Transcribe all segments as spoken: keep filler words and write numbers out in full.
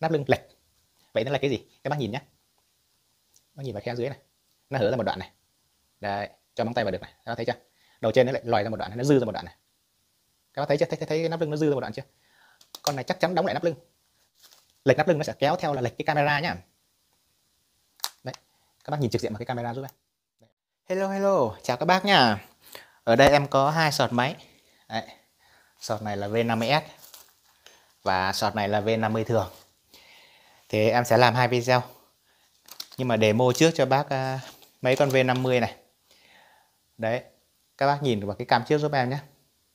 nắp lưng lệch. Vậy nó là cái gì? Các bác nhìn nhé. Nó nhìn vào khe dưới này, nó hở ra một đoạn này. Đấy, cho móng tay vào được này. Các bác thấy chưa? Đầu trên nó lại lòi ra một đoạn này, nó dư ra một đoạn này. Các bác thấy chưa? Thấy, thấy, thấy cái nắp lưng nó dư ra một đoạn chưa? Con này chắc chắn đóng lại nắp lưng. Lệch nắp lưng nó sẽ kéo theo là lệch cái camera nhá. Đấy, các bác nhìn trực diện vào cái camera giúp em. Hello hello, chào các bác nhá. Ở đây em có hai sọt máy. Đấy, sọt này là V năm mươi S và sọt này là V năm mươi thường. Thì em sẽ làm hai video. Nhưng mà demo trước cho bác uh, mấy con V năm mươi này. Đấy, các bác nhìn vào cái cam trước giúp em nhé.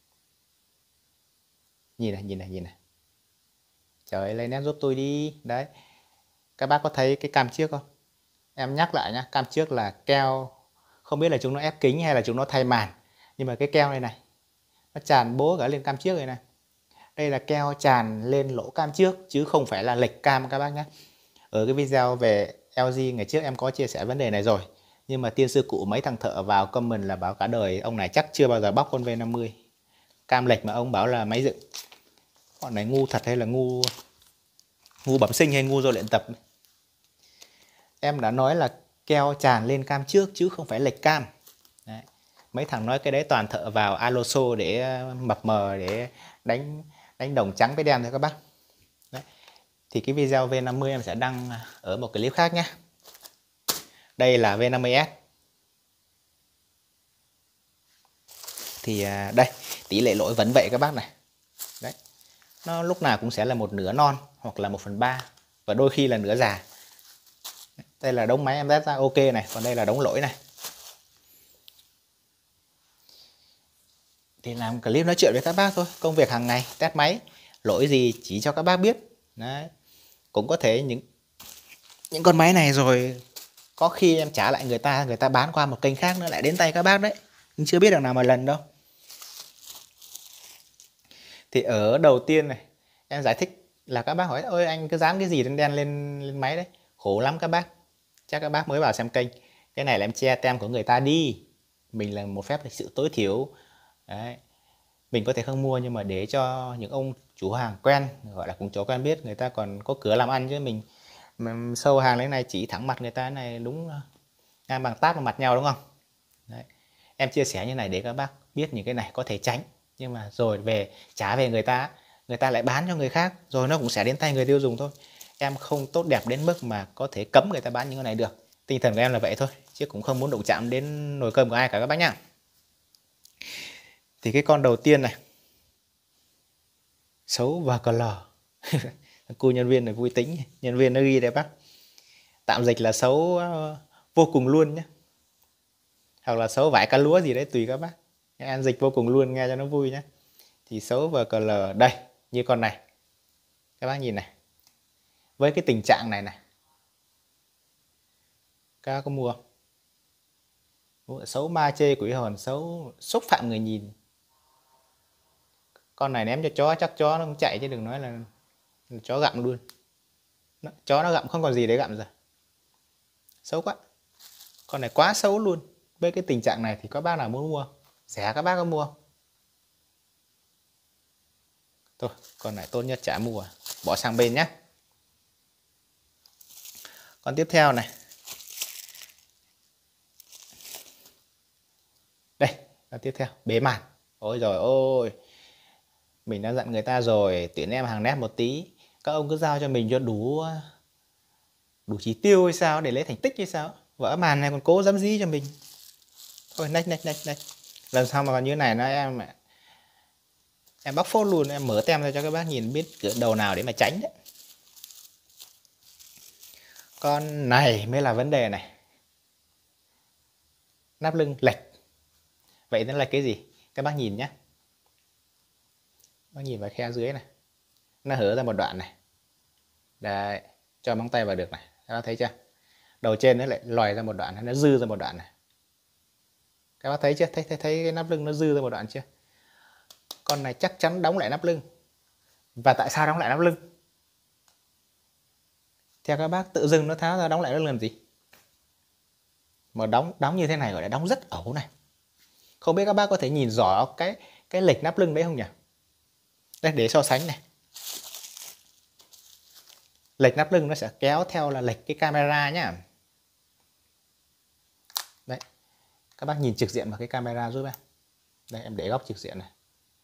Nhìn này, nhìn này, nhìn này. Trời ơi, lấy nét giúp tôi đi. Đấy, các bác có thấy cái cam trước không? Em nhắc lại nhá, cam trước là keo. Không biết là chúng nó ép kính hay là chúng nó thay màn. Nhưng mà cái keo này này, nó tràn bố cả lên cam trước này này. Đây là keo tràn lên lỗ cam trước chứ không phải là lệch cam các bác nhé. Ở cái video về L G ngày trước em có chia sẻ vấn đề này rồi. Nhưng mà tiên sư cụ mấy thằng thợ vào comment là bảo cả đời ông này chắc chưa bao giờ bóc con V năm mươi. Cam lệch mà ông bảo là máy dựng. Bọn này ngu thật hay là ngu ngu bẩm sinh hay ngu do luyện tập. Em đã nói là keo tràn lên cam trước chứ không phải lệch cam. Đấy. Mấy thằng nói cái đấy toàn thợ vào aloso để mập mờ để đánh đánh đồng trắng với đen thôi các bác. Đấy. Thì cái video V năm mươi em sẽ đăng ở một clip khác nhé. Đây là V năm mươi S. Thì đây, tỷ lệ lỗi vẫn vậy các bác này. Đấy. Nó lúc nào cũng sẽ là một nửa non hoặc là một phần ba và đôi khi là nửa già. Đây là đống máy em test ra ok này, còn đây là đống lỗi này. Thì làm clip nói chuyện với các bác thôi, công việc hàng ngày, test máy, lỗi gì chỉ cho các bác biết. Đấy. Cũng có thể những những con máy này rồi có khi em trả lại người ta, người ta bán qua một kênh khác nữa lại đến tay các bác đấy. Nhưng chưa biết được nào một lần đâu. Thì ở đầu tiên này, em giải thích là các bác hỏi ôi anh cứ dán cái gì đen đen lên lên máy đấy. Khổ lắm các bác. Chắc các bác mới vào xem kênh. Cái này là em che tem của người ta đi. Mình là một phép lịch sự tối thiểu. Đấy. Mình có thể không mua nhưng mà để cho những ông chủ hàng quen, gọi là cũng chỗ quen biết, người ta còn có cửa làm ăn chứ mình sâu hàng lên này chỉ thẳng mặt người ta này đúng ngang bằng tát vào mặt nhau đúng không? Đấy. Em chia sẻ như này để các bác biết những cái này có thể tránh, nhưng mà rồi về trả về người ta, người ta lại bán cho người khác, rồi nó cũng sẽ đến tay người tiêu dùng thôi. Em không tốt đẹp đến mức mà có thể cấm người ta bán những cái này được. Tinh thần của em là vậy thôi, chứ cũng không muốn đụng chạm đến nồi cơm của ai cả các bác nhá. Thì cái con đầu tiên này, xấu và cờ lờ. Cô nhân viên này vui tính, nhân viên nó ghi đây bác. Tạm dịch là xấu vô cùng luôn nhé. Hoặc là xấu vải cá lúa gì đấy tùy các bác. Em dịch vô cùng luôn nghe cho nó vui nhé. Thì xấu và cờ lờ đây, như con này. Các bác nhìn này. Với cái tình trạng này này, các bác có mua không? Xấu ma chê quỷ hồn, xấu xúc phạm người nhìn. Con này ném cho chó chắc chó nó không chạy chứ đừng nói là, là chó gặm luôn. Nó, chó nó gặm không còn gì để gặm rồi. Xấu quá. Con này quá xấu luôn. Với cái tình trạng này thì có bác nào muốn mua? Rẻ các bác có mua? Thôi, con này tốt nhất chả mua. Bỏ sang bên nhé. Con tiếp theo này. Đây, con tiếp theo, bế màn. Ôi rồi ôi. Mình đã dặn người ta rồi, tuyển em hàng nét một tí. Các ông cứ giao cho mình cho đủ đủ chỉ tiêu hay sao để lấy thành tích hay sao. Vỡ màn này còn cố dám dí cho mình. Thôi nách nách nách nách. Lần sau mà còn như này nó em em bóc phốt luôn, em mở tem ra cho các bác nhìn biết cửa đầu nào để mà tránh đấy. Con này mới là vấn đề này. Nắp lưng lệch. Vậy nó là cái gì? Các bác nhìn nhé. Bác nhìn vào khe dưới này. Nó hở ra một đoạn này. Đấy, cho móng tay vào được này. Các bác thấy chưa? Đầu trên nó lại lòi ra một đoạn, nó dư ra một đoạn này. Các bác thấy chưa? Thấy thấy thấy cái nắp lưng nó dư ra một đoạn chưa? Con này chắc chắn đóng lại nắp lưng. Và tại sao đóng lại nắp lưng? Theo các bác tự dưng nó tháo ra đóng lại nắp lưng làm gì? Mà đóng đóng như thế này gọi là đóng rất ẩu này. Không biết các bác có thể nhìn rõ cái cái lệch nắp lưng đấy không nhỉ? Đây để so sánh này. Lệch nắp lưng nó sẽ kéo theo là lệch cái camera nhá. Đấy, các bác nhìn trực diện vào cái camera giúp em. Đây em để góc trực diện này.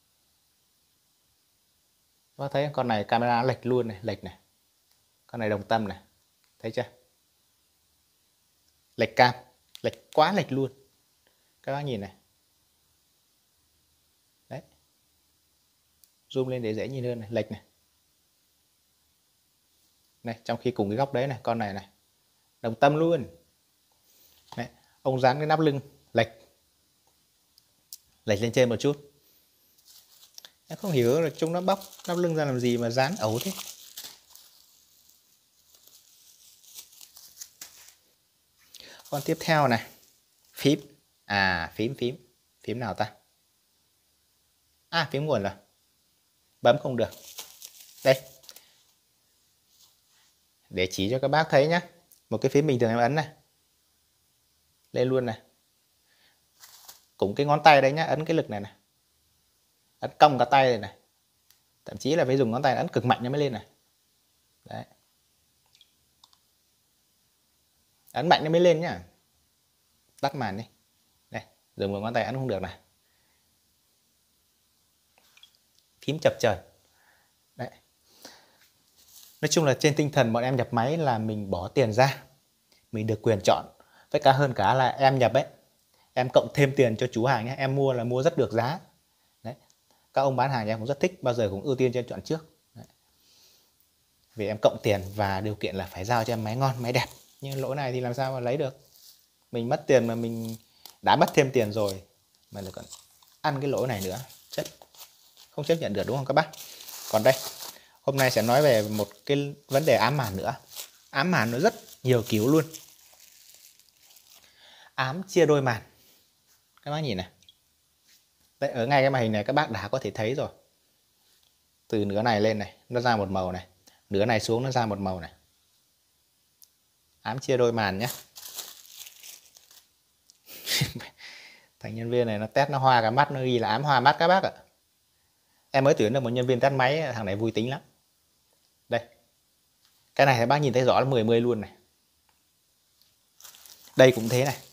Các bác thấy con này camera lệch luôn này, lệch này. Con này đồng tâm này. Thấy chưa? Lệch cam, lệch quá lệch luôn. Các bác nhìn này. Đấy. Zoom lên để dễ nhìn hơn này, lệch này. Này, trong khi cùng cái góc đấy này, con này này. Đồng tâm luôn. Đấy, ông dán cái nắp lưng lệch. Lệch lên trên một chút. Em không hiểu là chúng nó bóc nắp lưng ra làm gì mà dán ẩu thế. Con tiếp theo này, phím. À, phím phím. Phím nào ta? À, phím nguồn rồi. Bấm không được. Đây. Để chỉ cho các bác thấy nhé. Một cái phím bình thường em ấn này. Lên luôn này. Cũng cái ngón tay đấy nhá, ấn cái lực này này. Ấn cong cả tay này này. Thậm chí là phải dùng ngón tay ấn cực mạnh nó mới lên này. Đấy. Ấn mạnh nó mới lên nhá. Tắt màn đi. Đây, dùng một ngón tay ấn không được này. Phím chập chờn. Đấy. Nói chung là trên tinh thần bọn em nhập máy là mình bỏ tiền ra. Mình được quyền chọn. Với cả hơn cả là em nhập ấy. Em cộng thêm tiền cho chú hàng nhé. Em mua là mua rất được giá. Đấy. Các ông bán hàng em cũng rất thích. Bao giờ cũng ưu tiên cho em chọn trước. Đấy. Vì em cộng tiền và điều kiện là phải giao cho em máy ngon, máy đẹp. Nhưng lỗi này thì làm sao mà lấy được. Mình mất tiền mà mình đã mất thêm tiền rồi. Mà lại còn ăn cái lỗi này nữa. Chất. Không chấp nhận được đúng không các bác? Còn đây. Hôm nay sẽ nói về một cái vấn đề ám màn nữa. Ám màn nó rất nhiều kiểu luôn. Ám chia đôi màn. Các bác nhìn này. Đấy, ở ngay cái màn hình này các bác đã có thể thấy rồi. Từ nửa này lên này, nó ra một màu này. Nửa này xuống nó ra một màu này. Ám chia đôi màn nhé. Thằng nhân viên này nó test nó hoa cả mắt, nó ghi là ám hoa mắt các bác ạ. Em mới tuyển được một nhân viên test máy, thằng này vui tính lắm. Đây. Cái này các bác nhìn thấy rõ là mười mười luôn này. Đây cũng thế này.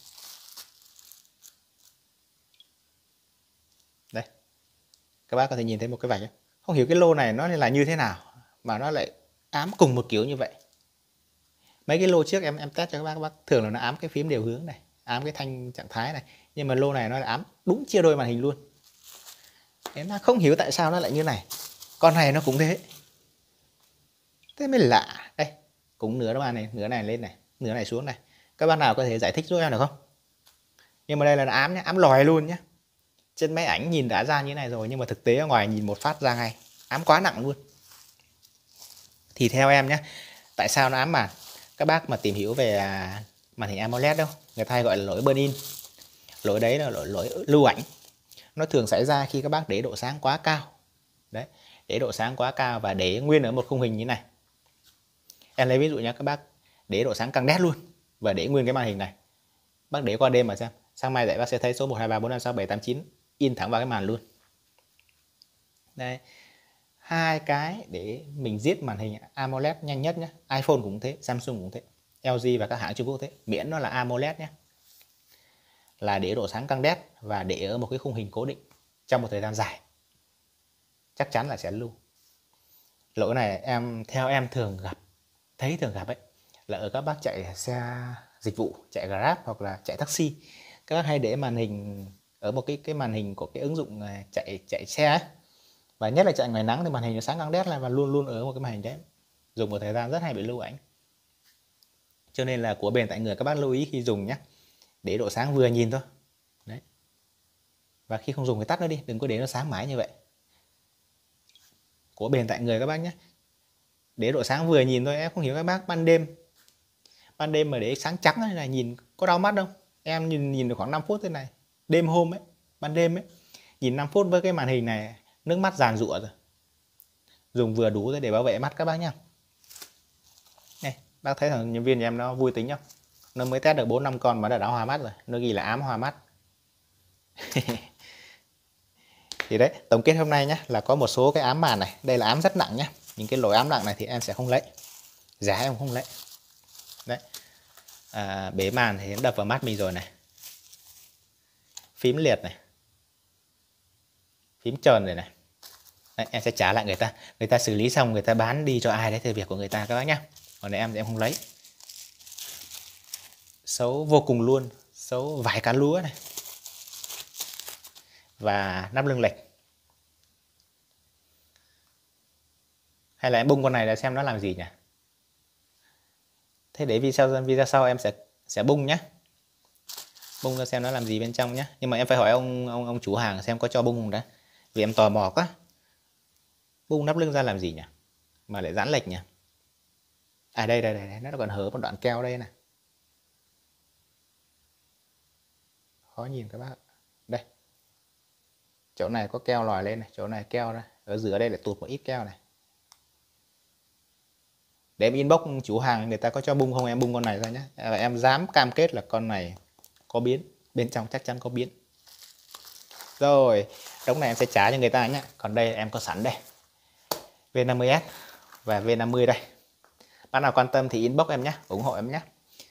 Đây. Các bác có thể nhìn thấy một cái vạch ấy. Không hiểu cái lô này nó là như thế nào mà nó lại ám cùng một kiểu như vậy. Mấy cái lô trước em em test cho các bác, các bác thường là nó ám cái phím đều hướng này, ám cái thanh trạng thái này, nhưng mà lô này nó là ám đúng chia đôi màn hình luôn. Thế nó không hiểu tại sao nó lại như này. Con này nó cũng thế. Thế mới lạ. Đây, cũng nửa màn này, nửa này lên này, nửa này xuống này. Các bác nào có thể giải thích giúp em được không? Nhưng mà đây là ám nhé, ám lòi luôn nhé. Trên máy ảnh nhìn đã ra như thế này rồi, nhưng mà thực tế ở ngoài nhìn một phát ra ngay. Ám quá nặng luôn. Thì theo em nhé, tại sao nó ám màn? Các bác mà tìm hiểu về màn hình AMOLED đâu, người ta hay gọi là lỗi burn-in. Lỗi đấy là lỗi, lỗi lưu ảnh. Nó thường xảy ra khi các bác để độ sáng quá cao. Đấy, để độ sáng quá cao và để nguyên ở một khung hình như này. Em lấy ví dụ nhé, các bác để độ sáng căng đét luôn và để nguyên cái màn hình này. Bác để qua đêm mà xem, sáng mai dậy bác sẽ thấy số một, hai, ba, bốn, năm, sáu, bảy, tám, chín in thẳng vào cái màn luôn. Đây, hai cái để mình giết màn hình AMOLED nhanh nhất nhé. iPhone cũng thế, Samsung cũng thế, lờ giê và các hãng Trung Quốc thế, miễn nó là AMOLED nhé. Là để độ sáng căng đét và để ở một cái khung hình cố định trong một thời gian dài, chắc chắn là sẽ lưu. Lỗi này em theo em thường gặp, thấy thường gặp ấy, là ở các bác chạy xe dịch vụ, chạy Grab hoặc là chạy taxi, các bác hay để màn hình ở một cái cái màn hình của cái ứng dụng chạy chạy xe ấy. Và nhất là chạy ngoài nắng thì màn hình nó sáng căng đét lên và luôn luôn ở một cái màn hình đấy, dùng một thời gian rất hay bị lưu ảnh. Cho nên là của bền tại người các bác lưu ý khi dùng nhé, để độ sáng vừa nhìn thôi. Đấy. Và khi không dùng thì tắt nó đi, đừng có để nó sáng mãi như vậy. Của bền tại người các bác nhé. Để độ sáng vừa nhìn thôi, em không hiểu các bác ban đêm. Ban đêm mà để sáng trắng này, này nhìn có đau mắt không? Em nhìn nhìn được khoảng năm phút thế này. Đêm hôm ấy, ban đêm ấy, nhìn năm phút với cái màn hình này, nước mắt giàn giụa rồi. Dùng vừa đủ để bảo vệ mắt các bác nhé. Này, bác thấy thằng nhân viên nhà em nó vui tính không? Nó mới test được bốn năm con mà đã đã hoa mắt rồi. Nó ghi là ám hoa mắt. Thì đấy, tổng kết hôm nay nhé, là có một số cái ám màn này. Đây là ám rất nặng nhé. Những cái lỗi ám nặng này thì em sẽ không lấy. giá em không lấy. Đấy. À, bế màn thì nó đập vào mắt mình rồi này. Phím liệt này. Phím tròn rồi này. Đấy, em sẽ trả lại người ta. Người ta xử lý xong người ta bán đi cho ai đấy thì việc của người ta các bác nhá. Còn này em thì em không lấy. Xấu vô cùng luôn. Xấu vài cá lúa này. Và nắp lưng lệch. Hay là em bung con này để xem nó làm gì nhỉ? Thế để video video sau em sẽ sẽ bung nhé. Bung ra xem nó làm gì bên trong nhé. Nhưng mà em phải hỏi ông ông ông chủ hàng xem có cho bung không đã. Vì em tò mò quá. Bung nắp lưng ra làm gì nhỉ? Mà lại giãn lệch nhỉ? À đây đây đây, nó còn hở một đoạn keo đây này. Khó nhìn các bác. Đây. Chỗ này có keo lòi lên này, chỗ này keo ra. Ở giữa đây lại tụt một ít keo này. Để em inbox chủ hàng người ta có cho bung không, em bung con này ra nhé. Em dám cam kết là con này có biến, bên trong chắc chắn có biến. Rồi, đống này em sẽ trả cho người ta nhé. Còn đây em có sẵn đây. V năm mươi S và V năm mươi đây. Bác nào quan tâm thì inbox em nhé, ủng hộ em nhé.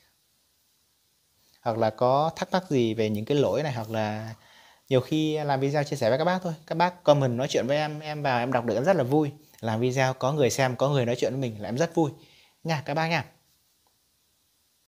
Hoặc là có thắc mắc gì về những cái lỗi này, hoặc là nhiều khi làm video chia sẻ với các bác thôi. Các bác comment nói chuyện với em, em vào em đọc được em rất là vui. Làm video có người xem, có người nói chuyện với mình là em rất vui nha các bác nha.